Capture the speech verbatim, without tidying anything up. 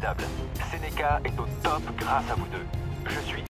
formidable. Seneca est au top grâce à vous deux. Je suis